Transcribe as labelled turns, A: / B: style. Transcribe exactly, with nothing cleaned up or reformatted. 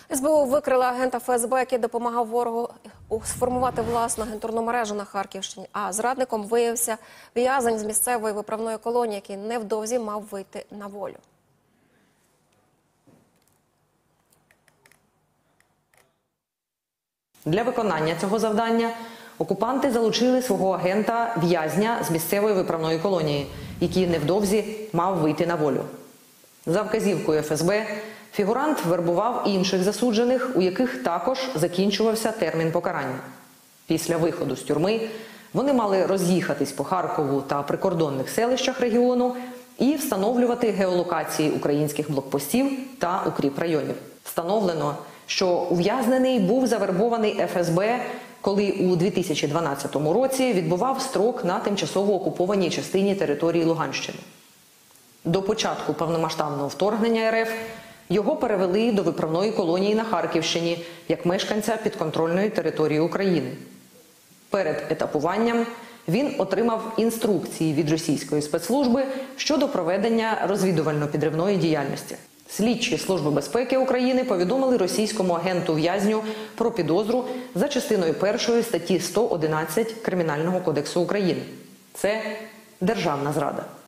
A: ес бе у викрила агента еф ес бе, який допомагав ворогу сформувати власну агентурну мережу на Харківщині. А зрадником виявився в'язень з місцевої виправної колонії, який невдовзі мав вийти на волю.
B: Для виконання цього завдання окупанти залучили свого агента-в'язня з місцевої виправної колонії, який невдовзі мав вийти на волю. За вказівкою еф ес бе фігурант вербував інших засуджених, у яких також закінчувався термін покарання. Після виходу з тюрми вони мали роз'їхатись по Харкову та прикордонних селищах регіону і встановлювати геолокації українських блокпостів та укріпрайонів. Встановлено, що ув'язнений був завербований еф ес бе, коли у дві тисячі дванадцятому році відбував строк на тимчасово окупованій частині території Луганщини. До початку повномасштабного вторгнення ер еф його перевели до виправної колонії на Харківщині як мешканця підконтрольної території України. Перед етапуванням він отримав інструкції від російської спецслужби щодо проведення розвідувально-підривної діяльності. Слідчі Служби безпеки України повідомили російському агенту-в'язню про підозру за частиною першої статті сто одинадцять Кримінального кодексу України. Це державна зрада.